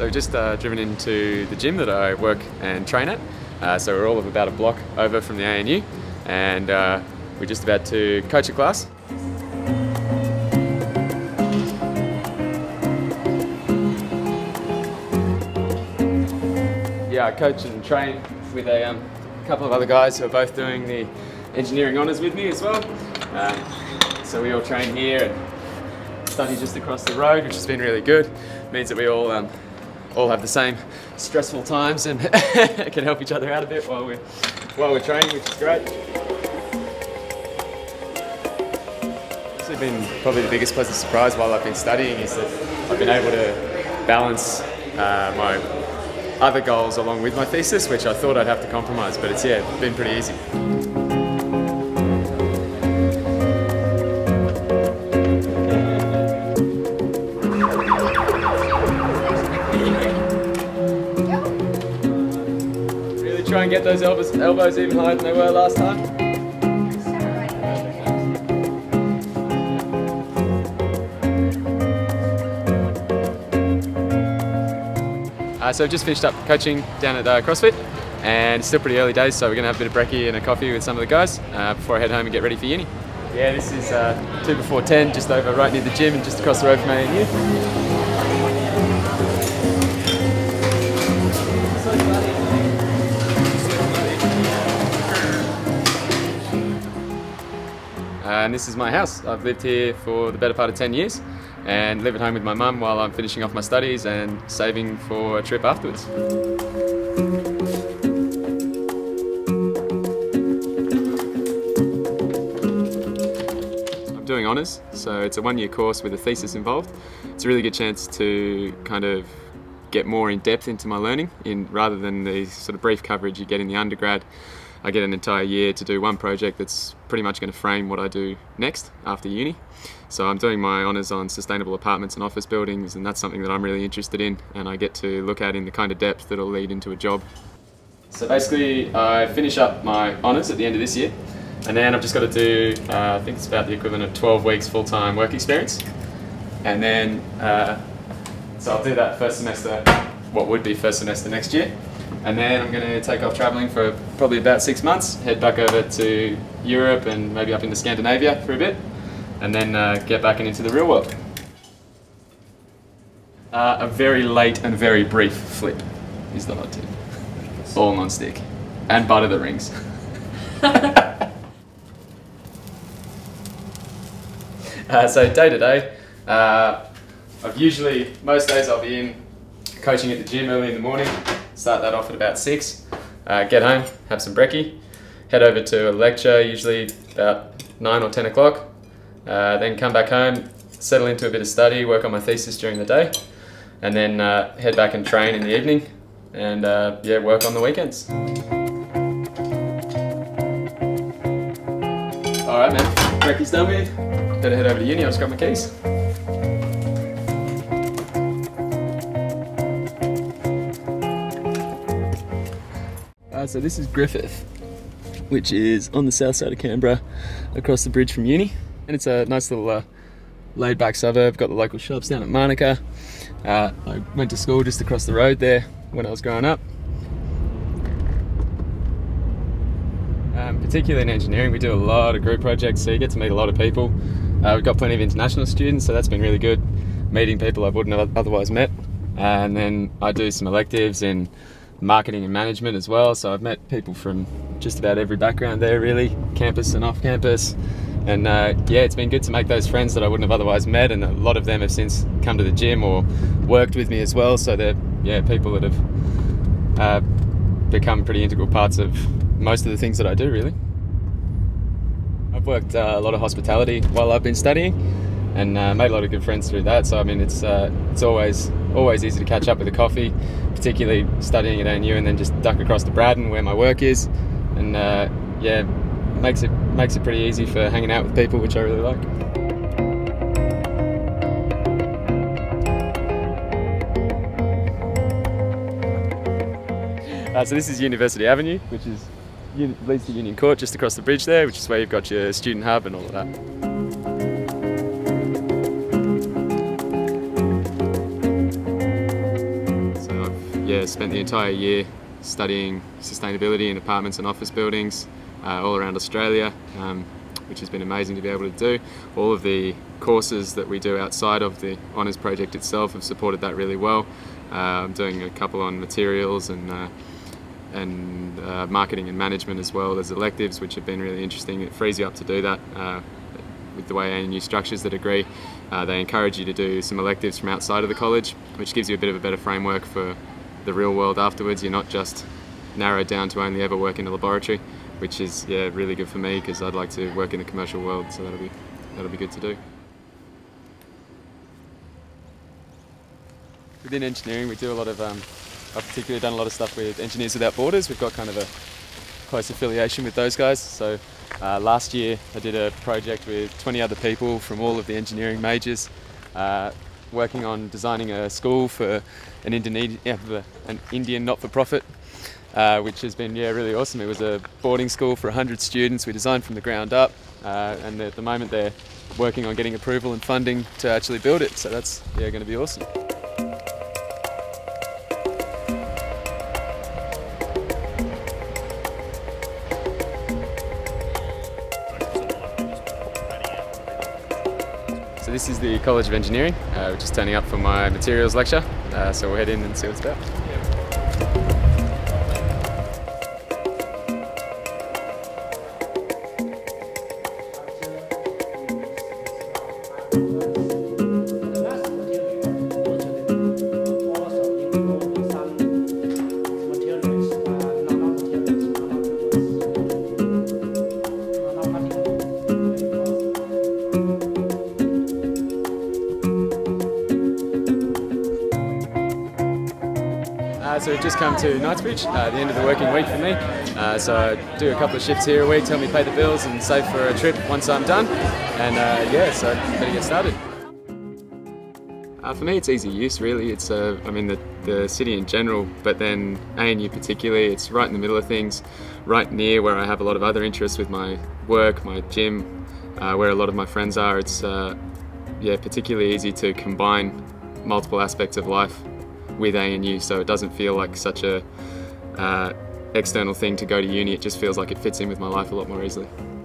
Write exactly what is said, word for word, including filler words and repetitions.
we've just uh, driven into the gym that I work and train at. Uh, so we're all of about a block over from the A N U, and uh, we're just about to coach a class. Yeah, I coach and train with a um, couple of other guys who are both doing the engineering honours with me as well. Um, so we all train here and study just across the road, which has been really good. It means that we all um, all have the same stressful times and can help each other out a bit while we're while we're training, which is great. It's been probably the biggest pleasant surprise while I've been studying is that I've been able to balance uh, my other goals along with my thesis, which I thought I'd have to compromise, but it's yeah, been pretty easy. Really try and get those elbows, elbows even higher than they were last time. Uh, so I've just finished up coaching down at uh, CrossFit, and it's still pretty early days, so we're going to have a bit of brekkie and a coffee with some of the guys uh, before I head home and get ready for uni. Yeah, this is uh, two before ten, just over right near the gym and just across the road from A N U. Uh, and this is my house. I've lived here for the better part of ten years. And live at home with my mum while I'm finishing off my studies and saving for a trip afterwards. I'm doing honours, so it's a one-year course with a thesis involved. It's a really good chance to kind of get more in depth into my learning, in rather than the sort of brief coverage you get in the undergrad. I get an entire year to do one project that's pretty much going to frame what I do next after uni. So I'm doing my honours on sustainable apartments and office buildings, and that's something that I'm really interested in, and I get to look at in the kind of depth that'll lead into a job. So basically I finish up my honours at the end of this year, and then I've just got to do, uh, I think it's about the equivalent of twelve weeks full-time work experience. And then, uh, so I'll do that first semester, what would be first semester next year. And then I'm going to take off travelling for probably about six months, head back over to Europe and maybe up into Scandinavia for a bit, and then uh, get back into the real world. Uh, a very late and very brief flip is the hot tip. All non-stick. And butter the rings. uh, so day to day, uh, I've usually, most days I'll be in coaching at the gym early in the morning. Start that off at about six, uh, get home, have some brekkie, head over to a lecture, usually about nine or ten o'clock, uh, then come back home, settle into a bit of study, work on my thesis during the day, and then uh, head back and train in the evening, and uh, yeah, work on the weekends. Alright man, brekkie's done with, better head over to uni, I'll just grab my keys. Uh, so this is Griffith, which is on the south side of Canberra, across the bridge from uni. And it's a nice little uh, laid back suburb, got the local shops down at Manuka. Uh, I went to school just across the road there when I was growing up. Um, particularly in engineering, we do a lot of group projects, so you get to meet a lot of people. Uh, we've got plenty of international students, so that's been really good, meeting people I wouldn't have otherwise met. Uh, and then I do some electives in marketing and management as well, so I've met people from just about every background there really, campus and off campus, and uh, yeah, it's been good to make those friends that I wouldn't have otherwise met, and a lot of them have since come to the gym or worked with me as well, so they're yeah, people that have uh, become pretty integral parts of most of the things that I do really. I've worked uh, a lot of hospitality while I've been studying, and uh, made a lot of good friends through that, so I mean it's uh, it's always always easy to catch up with a coffee, particularly studying at A N U, and then just duck across to Braddon where my work is, and uh, yeah, makes it makes it pretty easy for hanging out with people, which I really like. Uh, so this is University Avenue, which is leads to Union Court just across the bridge there, which is where you've got your student hub and all of that. yeah, spent the entire year studying sustainability in apartments and office buildings uh, all around Australia, um, which has been amazing to be able to do. All of the courses that we do outside of the honours project itself have supported that really well. Uh, I'm doing a couple on materials and uh, and uh, marketing and management as well as electives, which have been really interesting. It frees you up to do that. Uh, with the way A N U structures the degree, uh, they encourage you to do some electives from outside of the college, which gives you a bit of a better framework for the real world afterwards. You're not just narrowed down to only ever work in a laboratory, which is yeah really good for me because I'd like to work in the commercial world, so that'll be that'll be good to do. Within engineering, we do a lot of um, I've particularly done a lot of stuff with Engineers Without Borders. We've got kind of a close affiliation with those guys. So uh, last year I did a project with twenty other people from all of the engineering majors, uh, working on designing a school for an, Indone yeah, an Indian not-for-profit, uh, which has been yeah really awesome. It was a boarding school for one hundred students. We designed from the ground up, uh, and at the moment they're working on getting approval and funding to actually build it. So that's yeah going to be awesome. So this is the College of Engineering. Uh, we're just turning up for my materials lecture, uh, so we'll head in and see what it's about. Uh, so we've just come to Knightsbridge, uh, the end of the working week for me. Uh, so I do a couple of shifts here a week, tell me pay the bills and save for a trip once I'm done. And uh, yeah, so better get started. Uh, for me it's easy use really. It's uh, I mean the, the city in general, but then A N U particularly, it's right in the middle of things, right near where I have a lot of other interests with my work, my gym, uh, where a lot of my friends are. It's uh, yeah, particularly easy to combine multiple aspects of life with A N U, so it doesn't feel like such a uh, external thing to go to uni. It just feels like it fits in with my life a lot more easily.